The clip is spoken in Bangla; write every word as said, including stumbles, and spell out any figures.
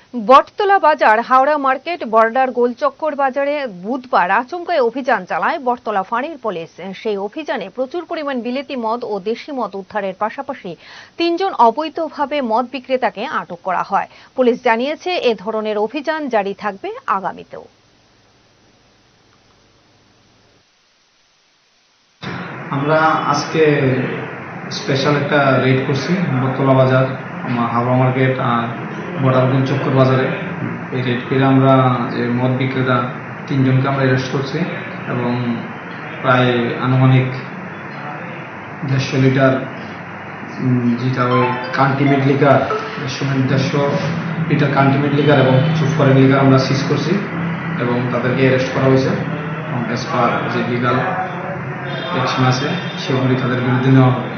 বটতলা বাজার হাওড়া মার্কেট বর্ডার গোলচক্কর বাজারে বুধবার আচমক অভিযান চালায় বটতলা ফাঁড়ির পুলিশ। সেই অভিযানে প্রচুর পরিমাণ বিলেতি মদ ও দেশি মদ উদ্ধারের পাশাপাশি তিনজন অবৈধভাবে মদ বিক্রেতাকে আটক করা হয়। পুলিশ জানিয়েছে এ ধরনের অভিযান জারি থাকবে আগামীতেও। আমরা আজকে স্পেশাল একটা রেড করছি বটতলা বাজার, হাওড়া মার্কেট আর বর্ডার গোলচক্কর বাজারে। এই রেড করে আমরা যে মদ বিক্রেতা তিনজনকে আমরা অ্যারেস্ট করছি এবং প্রায় আনুমানিক দেড়শো লিটার যেটা ওই কান্টিমেট লিকার দেড়শো দেড়শো লিটার কান্টিমেট লিকার এবং কিছু ফরেন লিকার আমরা সিজ করছি এবং তাদেরকে অ্যারেস্ট করা হয়েছে এবং অ্যাজ পার যে লিগাল অ্যাকশন আছে সেগুলি তাদের বিরুদ্ধে নেওয়া হবে।